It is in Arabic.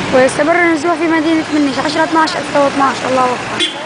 ويستمر النزوح في مدينة منيش 10/12/2012. الله أكبر.